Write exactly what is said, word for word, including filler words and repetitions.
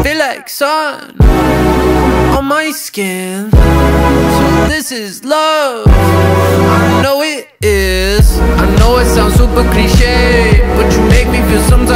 feel like sun on my skin. So this is love, I know it is.